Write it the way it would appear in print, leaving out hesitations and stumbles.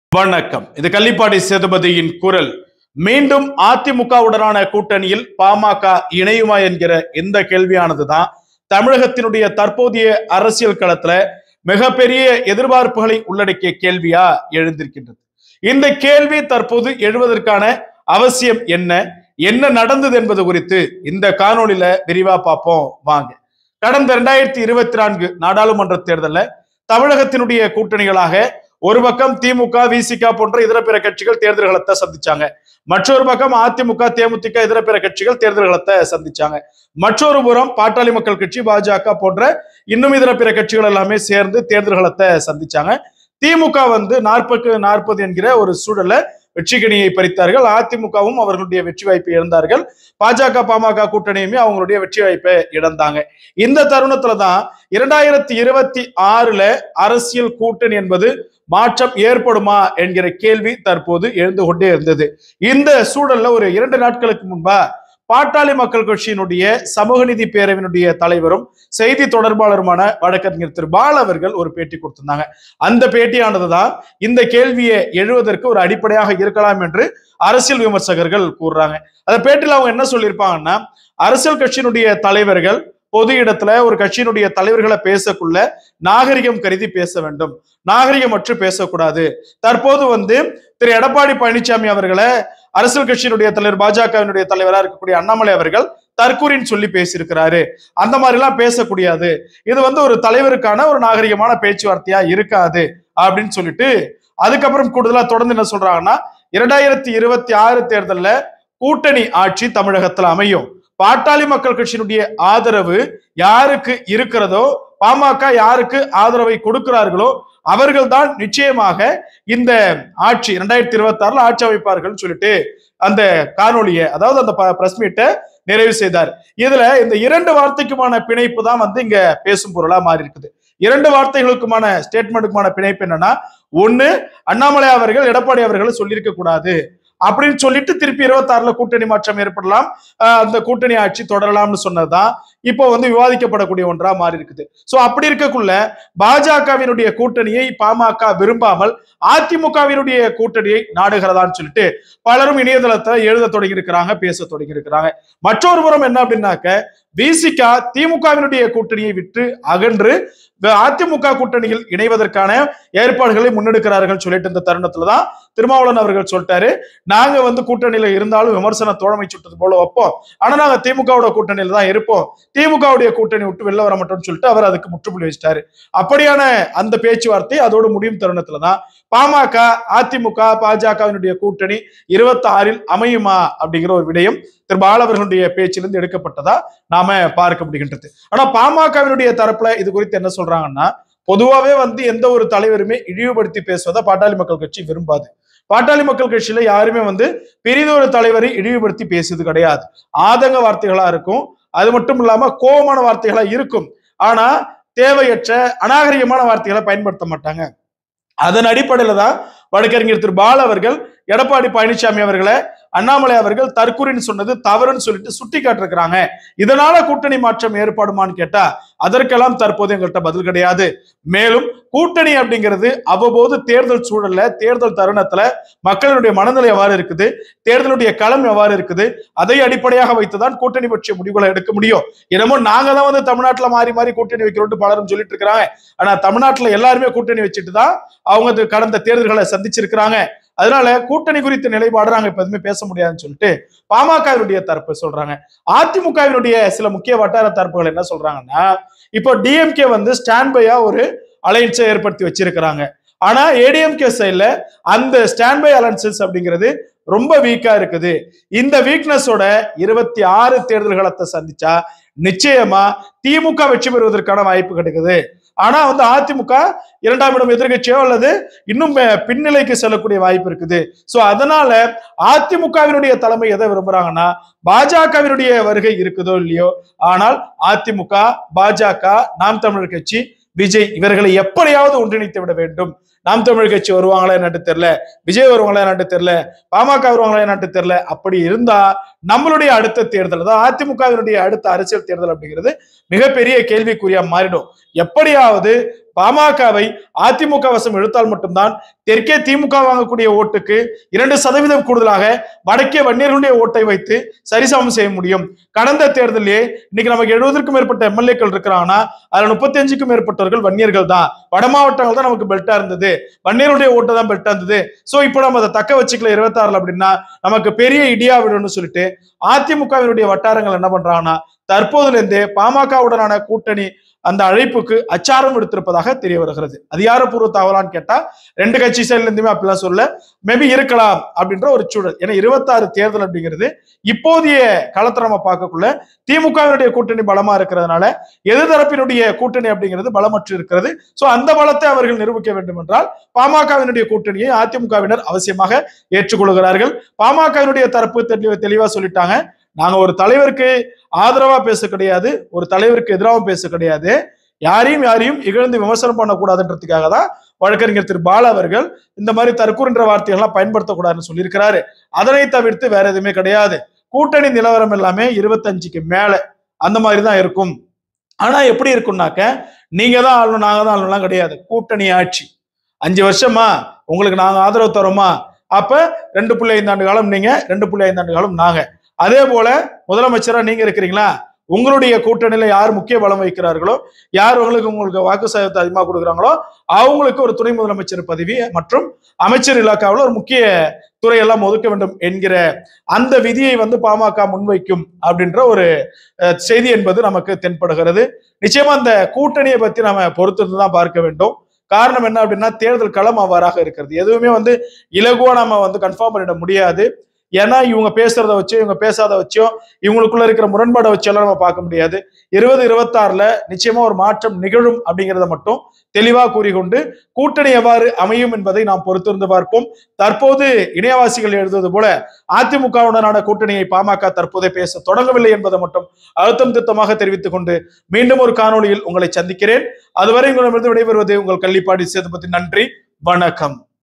வணக்கம். இது கள்ளிப்பாடி சேதுபதியின் குரல். மீண்டும் அதிமுகவுடனான கூட்டணியில் பாமக இணையுமா என்கிற இந்த கேள்வியானதுதான் தமிழகத்தினுடைய தற்போதைய அரசியல் களத்துல மிகப்பெரிய எதிர்பார்ப்புகளை உள்ளடக்கிய கேள்வியா எழுந்திருக்கின்றது. இந்த கேள்வி தற்போது எழுவதற்கான அவசியம் என்ன, என்ன நடந்தது என்பது குறித்து இந்த காணொளியில விரிவா பார்ப்போம் வாங்க. கடந்த 2024 நாடாளுமன்ற தேர்தலில் தமிழகத்தினுடைய கூட்டணிகளாக ஒரு பக்கம் திமுக, விசிக போன்ற இதர பிற கட்சிகள் தேர்தல் களத்தை சந்திச்சாங்க. மற்றொரு பக்கம் அதிமுக, தேமுதிக இதர பிற கட்சிகள் தேர்தல் களத்தை சந்திச்சாங்க. மற்றொரு புறம் பாட்டாளி மக்கள் கட்சி, பாஜக போன்ற இன்னும் இதர பிற கட்சிகள் எல்லாமே சேர்ந்து தேர்தல் களத்தை சந்திச்சாங்க. திமுக 40-40 என்கிற ஒரு சூழல்ல வெற்றிக்கணியை பறித்தார்கள். அதிமுகவும் அவர்களுடைய வெற்றி வாய்ப்பை இழந்தார்கள். பாஜக, பாமக கூட்டணியுமே அவங்களுடைய வெற்றி வாய்ப்பை இழந்தாங்க. இந்த தருணத்துலதான் 2026 அரசியல் கூட்டணி என்பது மாற்றம் ஏற்படுமா என்கிற கேள்வி தற்போது எழுந்து கொண்டே இருந்தது. இந்த சூழல்ல ஒரு 2 நாட்களுக்கு முன்பா பாட்டாளி மக்கள் கட்சியினுடைய சமூக நீதி பேரவையினுடைய தலைவரும் செய்தி தொடர்பாளருமான வழக்கறிஞர் திரு பால் அவர்கள் ஒரு பேட்டி கொடுத்திருந்தாங்க. அந்த பேட்டியானதுதான் இந்த கேள்வியை எழுவதற்கு ஒரு அடிப்படையாக இருக்கலாம் என்று அரசியல் விமர்சகர்கள் கூறுறாங்க. அந்த பேட்டியில் அவங்க என்ன சொல்லியிருப்பாங்கன்னா, அரசியல் கட்சியினுடைய தலைவர்கள் பொது இடத்துல ஒரு கட்சியினுடைய தலைவர்களை பேசக்குள்ள நாகரிகம் கருதி பேச வேண்டும், நாகரிகமற்று பேசக்கூடாது. தற்போது திரு எடப்பாடி பழனிசாமி அவர்களை அரசியல் கட்சியினுடைய தலைவர், பாஜகவினுடைய தலைவராக இருக்கக்கூடிய அண்ணாமலை அவர்கள் தற்கூரின்னு சொல்லி பேசியிருக்கிறாரு. அந்த மாதிரி எல்லாம் பேசக்கூடியது. இது ஒரு தலைவருக்கான ஒரு நாகரிகமான பேச்சுவார்த்தையா இருக்காது அப்படின்னு சொல்லிட்டு அதுக்கப்புறம் கூடுதலா தொடர்ந்து என்ன சொல்றாங்கன்னா, 2026 தேர்தலில் கூட்டணி ஆட்சி தமிழகத்தில் அமையும். பாட்டாளி மக்கள் கட்சியினுடைய ஆதரவு யாருக்கு இருக்கிறதோ, பாமக யாருக்கு ஆதரவை கொடுக்கிறார்களோ அவர்கள் தான் நிச்சயமாக இந்த ஆட்சி 2026 ஆட்சி அமைப்பார்கள் சொல்லிட்டு அந்த காணொலியை, அதாவது அந்த பிரஸ் மீட்டை நிறைவு செய்தார். இதுல இந்த 2 வார்த்தைக்குமான பிணைப்பு தான் இங்க பேசும் பொருளா மாறி இருக்குது. 2 வார்த்தைகளுக்குமான ஸ்டேட்மெண்ட்டுக்குமான பிணைப்பு என்னன்னா, ஒண்ணு அண்ணாமலை அவர்கள் எடப்பாடி அவர்களை சொல்லியிருக்க கூடாது அப்படின்னு சொல்லிட்டு திருப்பி 26 கூட்டணி மாற்றம் ஏற்படலாம், அந்த கூட்டணி ஆட்சி தொடரலாம்னு சொன்னதுதான் இப்போ விவாதிக்கப்படக்கூடிய ஒன்றா மாறி இருக்குது. சோ அப்படி இருக்கக்குள்ள பாஜகவினுடைய கூட்டணியை பாமக விரும்பாமல் அதிமுகவினுடைய கூட்டணியை நாடுகிறதான்னு சொல்லிட்டு பலரும் இணையதளத்தை எழுத தொடங்கி இருக்கிறாங்க, பேச தொடங்கி இருக்கிறாங்க. மற்றொரு புறம் என்ன அப்படின்னாக்க, விசிக திமுகவினுடைய கூட்டணியை விட்டு அகன்று அதிமுக கூட்டணியில் இணைவதற்கான ஏற்பாடுகளை முன்னெடுக்கிறார்கள் சொல்லிட்டு இந்த தருணத்துலதான் திருமாவளவன் அவர்கள் சொல்லிட்டாரு, நாங்க கூட்டணியில இருந்தாலும் விமர்சன தோழமை சுட்டது போல வைப்போம், ஆனா நாங்க திமுகவோட கூட்டணியில தான் இருப்போம், திமுகவுடைய கூட்டணி விட்டு வெளில வர மாட்டோம்னு சொல்லிட்டு அவர் அதுக்கு முற்றுப்புள்ளி வச்சிட்டாரு. அப்படியான அந்த பேச்சுவார்த்தை அதோடு முடியும் தருணத்துலதான் பாமக, அதிமுக, பாஜகவினுடைய கூட்டணி 26 அமையுமா அப்படிங்கிற ஒரு விடயம் திரு பால் அவர்களுடைய பேச்சிலிருந்து எடுக்கப்பட்டதா நாம பார்க்க முடிகின்றது. ஆனா பாமகவினுடைய தரப்புல இது குறித்து என்ன சொல்றாங்கன்னா, பொதுவாவே எந்த ஒரு தலைவருமே இழிவுபடுத்தி பேசுவதை பாட்டாளி மக்கள் கட்சி விரும்பாது. பாட்டாளி மக்கள் கட்சியில யாருமே பெரிதொரு தலைவரை இழிவுபடுத்தி பேசியது கிடையாது. ஆதங்க வார்த்தைகளா இருக்கும், அது மட்டும் இல்லாம கோபமான வார்த்தைகளா இருக்கும். ஆனா தேவையற்ற அநாகரிகமான வார்த்தைகளை பயன்படுத்த மாட்டாங்க. அதன் அடிப்படையில தான் வழக்கறிஞர் திரு பால் அவர்கள் எடப்பாடி பழனிசாமி அவர்களை அண்ணாமலை அவர்கள் தற்கூரின்னு சொன்னது தவறுன்னு சொல்லிட்டு சுட்டி காட்டிருக்கிறாங்க. இதனால கூட்டணி மாற்றம் ஏற்படுமான்னு கேட்டா அதற்கெல்லாம் தற்போது எங்கள்கிட்ட பதில் கிடையாது. மேலும் கூட்டணி அப்படிங்கிறது அவ்வப்போது தேர்தல் சூழல்ல, தேர்தல் தருணத்துல மக்களுடைய மனநிலை எவ்வாறு இருக்குது, தேர்தலுடைய களம் எவ்வாறு இருக்குது, அதை அடிப்படையாக வைத்துதான் கூட்டணி பற்றிய முடிவுகளை எடுக்க முடியும். என்னமோ நாங்க தான் தமிழ்நாட்டுல மாறி மாறி கூட்டணி வைக்கிறோம் பலரும் சொல்லிட்டு இருக்கிறாங்க. ஆனா தமிழ்நாட்டுல எல்லாருமே கூட்டணி வச்சுட்டு தான் அவங்க கடந்த தேர்தல்களை சந்திச்சிருக்கிறாங்க. அதனால கூட்டணி குறித்த நிலைப்பாடு நாங்க இப்ப எதுவுமே பேச முடியாதுன்னு சொல்லிட்டு பாமகவினுடைய தரப்பு சொல்றாங்க. அதிமுகவினுடைய சில முக்கிய வட்டார தரப்புகள் என்ன சொல்றாங்கன்னா, இப்போ டிஎம்கே ஸ்டாண்ட் பையா ஒரு அலைன்ஸை ஏற்படுத்தி வச்சிருக்கிறாங்க. ஆனா ஏடிஎம்கே சைட்ல அந்த ஸ்டாண்ட் பை அலைன்சஸ் அப்படிங்கிறது ரொம்ப வீக்கா இருக்குது. இந்த வீக்னஸோட 26 தேர்தல் களத்தை சந்திச்சா நிச்சயமா திமுக வெற்றி பெறுவதற்கான வாய்ப்பு கிடைக்குது. ஆனா அதிமுக 2ஆம் இடம் எதிர்கட்சியோ அல்லது இன்னும் பின்னிலைக்கு செல்லக்கூடிய வாய்ப்பு இருக்குது. சோ அதனால அதிமுகவினுடைய தலைமை எதை விரும்புறாங்கன்னா, பாஜகவினுடைய வருகை இருக்குதோ இல்லையோ, ஆனால் அதிமுக, பாஜக, நாம் தமிழர் கட்சி, விஜய் இவர்களை எப்படியாவது ஒன்றிணைத்து விட வேண்டும். நாம் தமிழர் கட்சி வருவாங்களா என்னட்டு தெரியல, விஜய் வருவாங்களா என்னட்டு தெரியல, பாமக வருவாங்களா என்னட்டு தெரியல. அப்படி இருந்தா நம்மளுடைய அடுத்த தேர்தல், அதாவது அதிமுகவினுடைய அடுத்த அரசியல் தேர்தல் அப்படிங்கிறது மிகப்பெரிய கேள்விக்குறியா மாறிடும். எப்படியாவது பாமகவை அதிமுக வசம் இழுத்தால் மட்டும்தான் தெற்கே திமுக வாங்கக்கூடிய ஓட்டுக்கு 2% கூடுதலாக வடக்கே வன்னியர்களுடைய ஓட்டை வைத்து சரிசமம் செய்ய முடியும். கடந்த தேர்தலே இன்னைக்கு நமக்கு 70க்கும் மேற்பட்ட எம்எல்ஏக்கள் இருக்கிறாங்கன்னா அதுல 35க்கும் மேற்பட்டவர்கள் வன்னியர்கள் தான். வட மாவட்டங்கள் தான் நமக்கு பெல்ட்டா இருந்தது, வன்னியருடைய ஓட்டு தான் பெல்ட்டா இருந்தது. சோ இப்ப நம்ம அதை தக்க வச்சுக்கல 26 அப்படின்னா நமக்கு பெரிய இடியா விடும்னு சொல்லிட்டு அதிமுகவினுடைய வட்டாரங்கள் என்ன பண்றாங்கன்னா தற்போதுல இருந்தே பாமகவுடனான கூட்டணி அந்த அழைப்புக்கு அச்சாரம் எடுத்திருப்பதாக தெரிய வருகிறது. அதிகாரப்பூர்வ தகவலான்னு கேட்டா 2 கட்சி சைட்ல இருந்துமே அப்படிலாம் சொல்ல, மேபி இருக்கலாம் அப்படின்ற ஒரு சூழல். ஏன்னா 26 தேர்தல் அப்படிங்கிறது இப்போதைய களத்தை நம்ம பார்க்கக்குள்ள திமுகவினுடைய கூட்டணி பலமா இருக்கிறதுனால எதிர்தரப்பினுடைய கூட்டணி அப்படிங்கிறது பலமற்று இருக்கிறது. சோ அந்த பலத்தை அவர்கள் நிரூபிக்க வேண்டும் என்றால் பாமகவினுடைய கூட்டணியை அதிமுகவினர் அவசியமாக ஏற்றுக்கொள்கிறார்கள். பாமகவினுடைய தரப்பு தெளிவா சொல்லிட்டாங்க, நாங்க ஒரு தலைவருக்கு ஆதரவா பேச கிடையாது, ஒரு தலைவருக்கு எதிராகவும் பேச கிடையாது, யாரையும் இகழ்ந்து விமர்சனம் பண்ணக்கூடாதுன்றதுக்காக தான் வழக்கறிஞர் திரு பாலா அவர்கள் இந்த மாதிரி தற்கூறுன்ற வார்த்தைகள்லாம் பயன்படுத்தக்கூடாதுன்னு சொல்லியிருக்கிறாரு. அதனை தவிர்த்து வேற எதுவுமே கிடையாது. கூட்டணி நிலவரம் எல்லாமே 25க்கு மேல அந்த மாதிரி தான் இருக்கும். ஆனா எப்படி இருக்கும்னாக்க நீங்க தான் ஆளணும் நாங்க தான் ஆளணும்லாம் கிடையாது. கூட்டணி ஆட்சி 5 வருஷமா உங்களுக்கு நாங்க ஆதரவு தரோமா, அப்ப 2.5 ஆண்டு காலம் நீங்க, 2.5 ஆண்டு காலம் நாங்க. அதே போல முதலமைச்சரா நீங்க இருக்கிறீங்களா, உங்களுடைய கூட்டணியில யார் முக்கிய பலம் வைக்கிறார்களோ, யார் உங்களுக்கு வாக்கு சதவீதத்தை அதிகமாக கொடுக்குறாங்களோ அவங்களுக்கு ஒரு துணை முதலமைச்சர் பதவி மற்றும் அமைச்சர் இலாக்காவில் ஒரு முக்கிய துறையெல்லாம் ஒதுக்க வேண்டும் என்கிற அந்த விதியை பாமக முன்வைக்கும் அப்படின்ற ஒரு செய்தி என்பது நமக்கு தென்படுகிறது. நிச்சயமா அந்த கூட்டணியை பத்தி நம்ம பொறுத்திருந்து தான் பார்க்க வேண்டும். காரணம் என்ன அப்படின்னா தேர்தல் களம் அவ்வாறாக இருக்கிறது. எதுவுமே இலகுவா நம்ம கன்ஃபார்ம் பண்ணிட முடியாது. ஏன்னா இவங்க பேசுறத வச்சோ இவங்க பேசாத வச்சோ இவங்களுக்குள்ள இருக்கிற முரண்பாடை வச்செல்லாம் நம்ம பார்க்க முடியாது. 2026 நிச்சயமா ஒரு மாற்றம் நிகழும் அப்படிங்கிறத மட்டும் தெளிவா கூறிக்கொண்டு கூட்டணி எவ்வாறு அமையும் என்பதை நாம் பொறுத்திருந்து பார்ப்போம். தற்போது இணையவாசிகள் எழுதுவது போல அதிமுகவுடனான கூட்டணியை பாமக தற்போதே பேச தொடங்கவில்லை என்பதை மட்டும் அழுத்தம் திருத்தமாக தெரிவித்துக் கொண்டு மீண்டும் ஒரு காணொலியில் உங்களை சந்திக்கிறேன். அதுவரை உங்களிடமிருந்து விடைபெறுவது உங்கள் கள்ளிப்பாடி சேதுபதி. நன்றி, வணக்கம்.